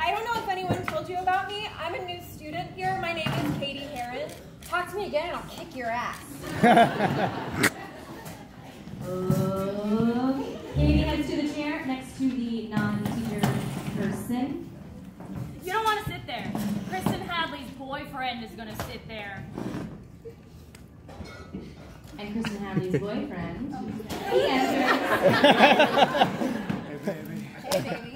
I don't know if anyone told you about me. I'm a new student here. My name is Cady. Talk to me again and I'll kick your ass. Okay. Cady heads to the chair next to the non-teacher person. You don't want to sit there. Kristen Hadley's boyfriend is going to sit there. And Kristen Hadley's boyfriend, he enters. Hey, baby. Hey, baby.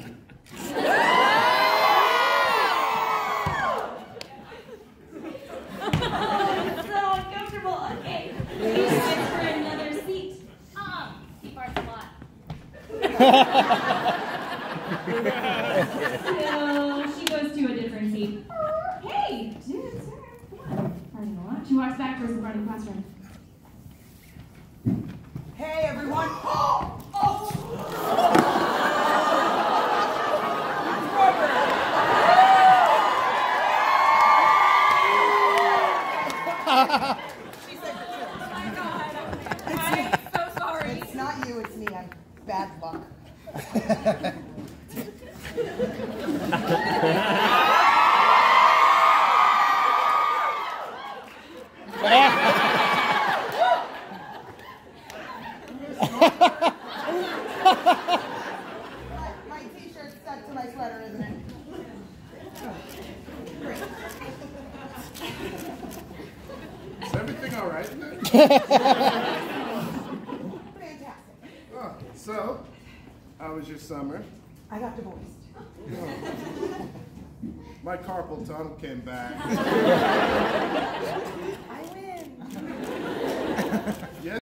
So uncomfortable. Okay. He sits for another seat. He farts a lot. So she goes to a different seat. Hey, dude, sir, come on. Farting a lot. She walks back towards the front of the classroom. Hey, everyone. She said, oh my God. I'm so sorry. It's not you, it's me. I'm bad luck. My t-shirt's stuck to my sweater, isn't it? Great. Is everything all right? Fantastic. Oh, so, how was your summer? I got divorced. My carpal tunnel came back. I win. Yes.